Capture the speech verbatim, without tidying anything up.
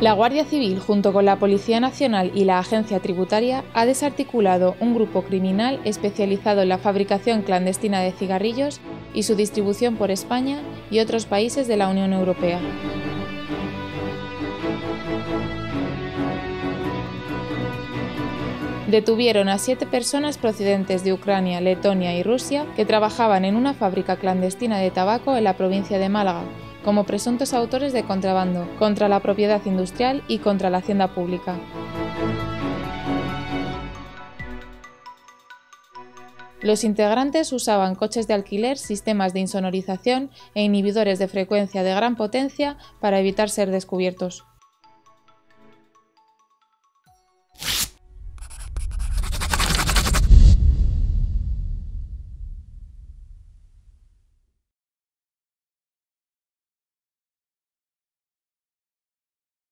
La Guardia Civil, junto con la Policía Nacional y la Agencia Tributaria, ha desarticulado un grupo criminal especializado en la fabricación clandestina de cigarrillos y su distribución por España y otros países de la Unión Europea. Detuvieron a siete personas procedentes de Ucrania, Letonia y Rusia que trabajaban en una fábrica clandestina de tabaco en la provincia de Málaga, como presuntos autores de contrabando, contra la propiedad industrial y contra la hacienda pública. Los integrantes usaban coches de alquiler, sistemas de insonorización e inhibidores de frecuencia de gran potencia para evitar ser descubiertos.